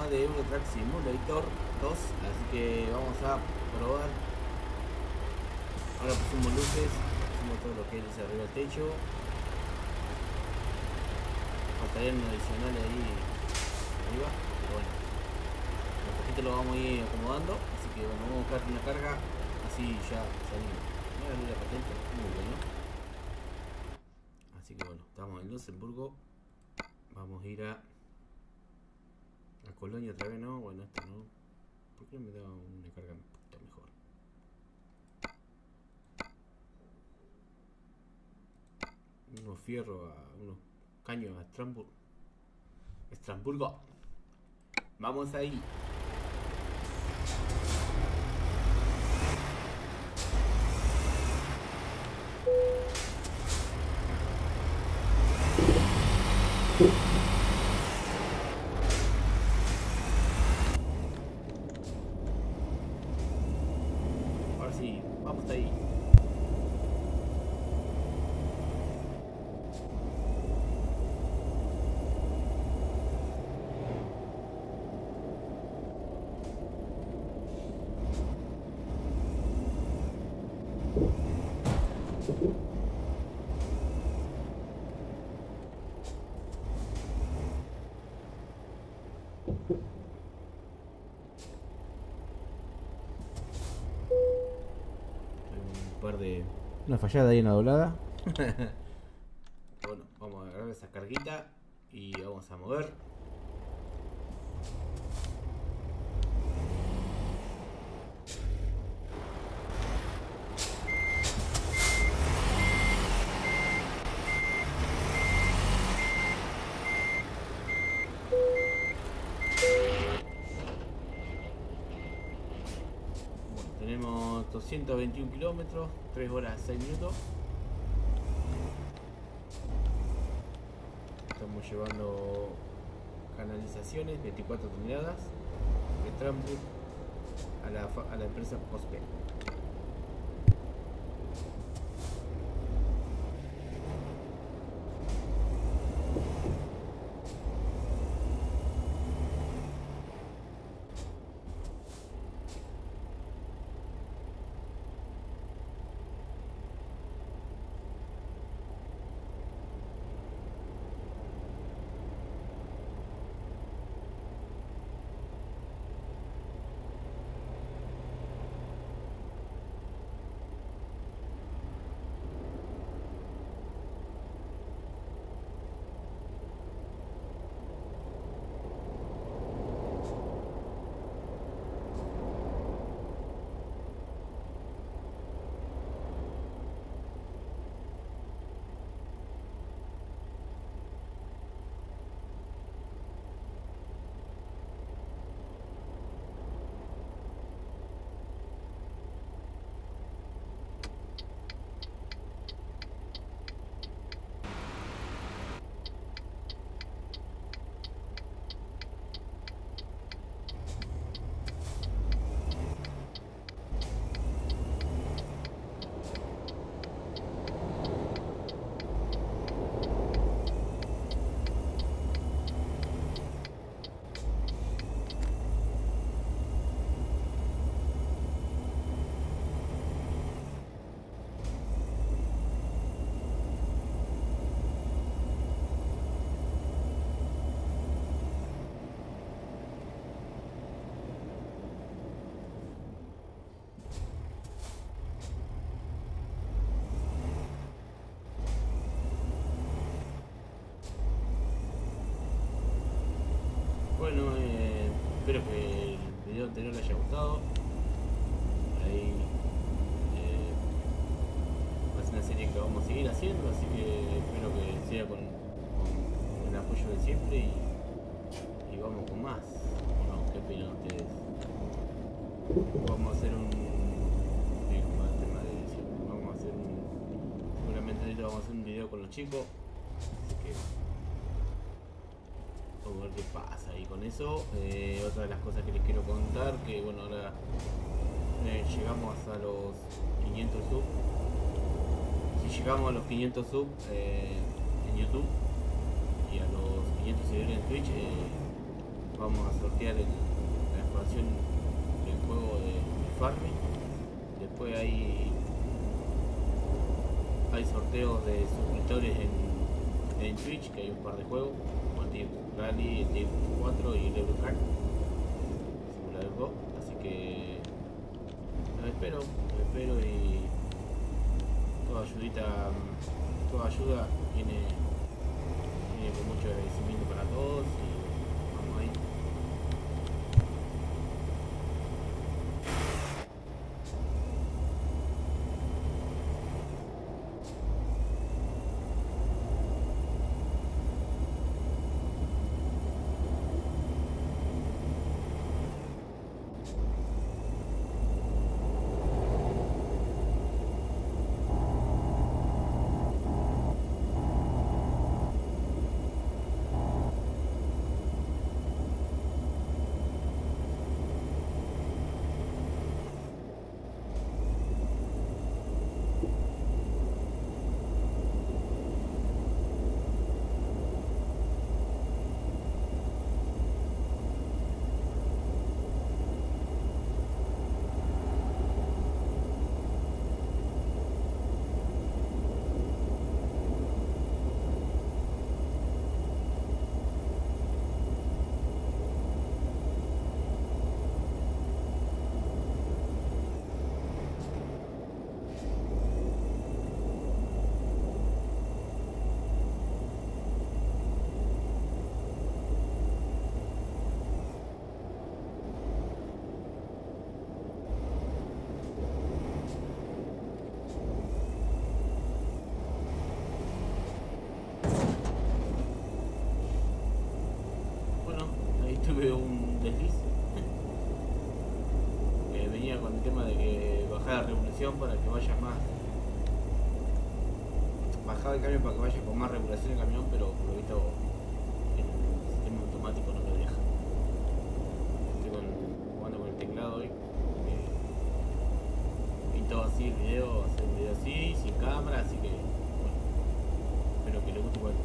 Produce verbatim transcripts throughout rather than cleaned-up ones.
más de Euro Truck Simulator dos, así que vamos a probar. Ahora pusimos luces, pusimos todo lo que es arriba del techo. Faltarían un adicional ahí arriba, pero bueno, un poquito lo vamos a ir acomodando, así que bueno, vamos a buscar una carga, así ya salimos. Voy a abrir la patente, muy bueno. Así que bueno, estamos en Luxemburgo, vamos a ir a a Colonia otra vez, ¿no? Bueno, esto no. ¿Por qué no me da una carga un poquito mejor? Unos fierros, a, unos caños a Estrasburgo. Estrasburgo. Vamos ahí. Ahora sí, vamos ahí. Un par de... Una fallada ahí en la doblada. Bueno, vamos a agarrar esa carguita y vamos a mover. Tenemos doscientos veintiún kilómetros, tres horas seis minutos. Estamos llevando canalizaciones, veinticuatro toneladas de Estrasburgo a la, a la empresa Pospe. Bueno, eh, espero que el video anterior les haya gustado. Ahí eh, va a ser una serie que vamos a seguir haciendo, así que espero que siga con, con el apoyo de siempre y, y vamos con más. No, ¿qué opinan ustedes? Vamos a hacer un... Sí, como el tema de edición. Vamos a hacer un... Seguramente ahorita vamos a hacer un video con los chicos. Así que... vamos a ver qué pasa. Y con eso, eh, otra de las cosas que les quiero contar, que bueno, ahora eh, llegamos hasta los quinientos subs. Si llegamos a los quinientos subs eh, en YouTube y a los quinientos seguidores en Twitch, eh, vamos a sortear el, la expansión del juego de, de Farming. Después hay, hay sorteos de suscriptores en, en Twitch, que hay un par de juegos, como el Team Rally, el Team cuatro y el Eurocar Simulador dos. Así que los espero, los espero y toda ayudita, toda ayuda viene, viene con mucho agradecimiento para todos y vamos ahí. Tuve un desliz. eh, venía con el tema de que bajara la regulación para que vaya más. Bajaba el cambio para que vaya con más regulación el camión, pero por lo visto el sistema automático no lo deja. Estoy con, jugando con el teclado hoy. Eh, pintó así el video, hacer un video así, sin cámara, así que bueno, espero que le guste igual.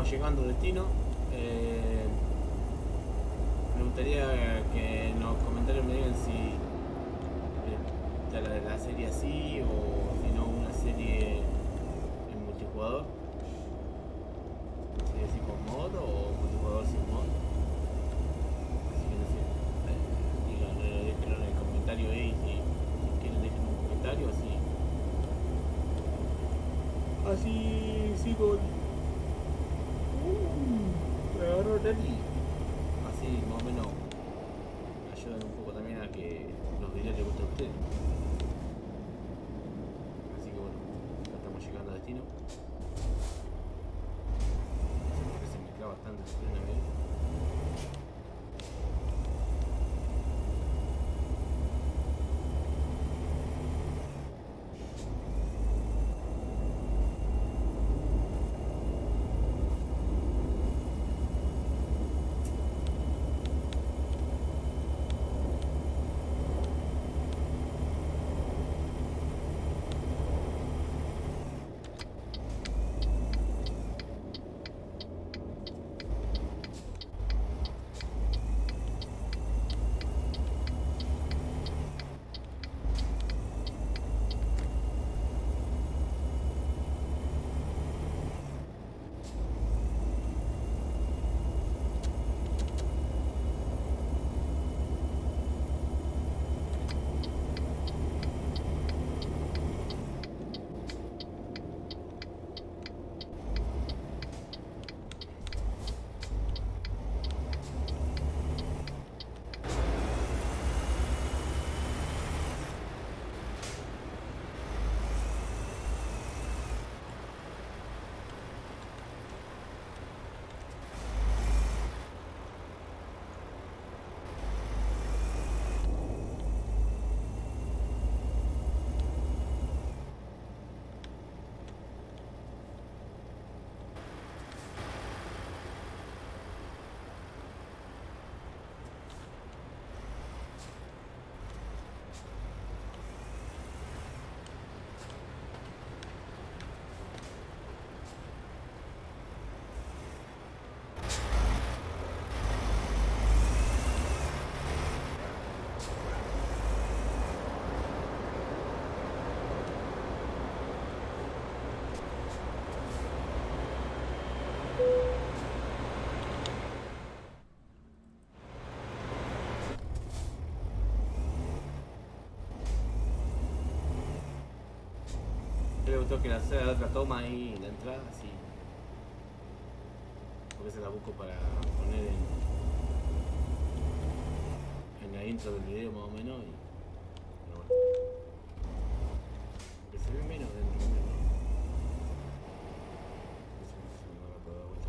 estamos llegando al destino. Eh, me gustaría que en los comentarios me digan si eh, la, la serie así o si no una serie en multijugador. Si así con mod o multijugador sin mod. Así que no sé. Eh, digan, eh, déjenlo en el comentario ahí si, si quieren dejen un comentario así. Así sigo. Uh, me agarró Nani. Así más o menos ayudan un poco también a que los videos les gusten a ustedes. Así que bueno, ya estamos llegando al destino. No sé por qué se me clava tanto el freno a mí. Le gustó que la sea otra toma ahí en la entrada, así. Porque se la busco para poner en, en la intro del video más o menos. Y, pero bueno. Que se ve menos dentro del video. Eso se me va a dar vuelta.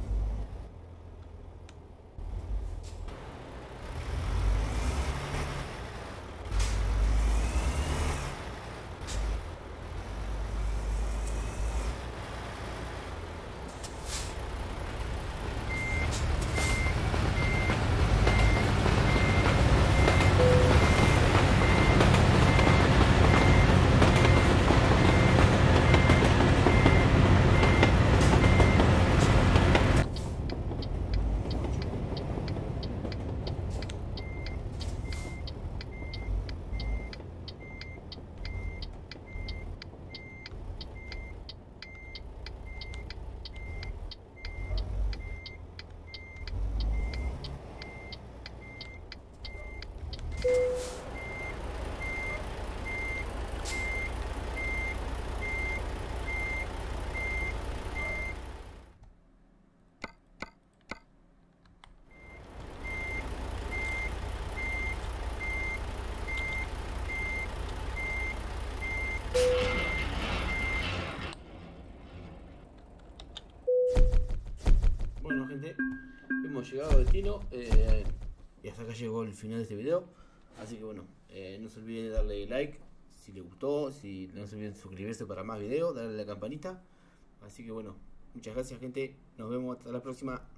Bueno gente, hemos llegado al destino eh, y hasta acá llegó el final de este video. Así que bueno, eh, no se olviden de darle like si les gustó, si no se olviden de suscribirse para más videos, darle a la campanita. Así que bueno, muchas gracias gente, nos vemos hasta la próxima.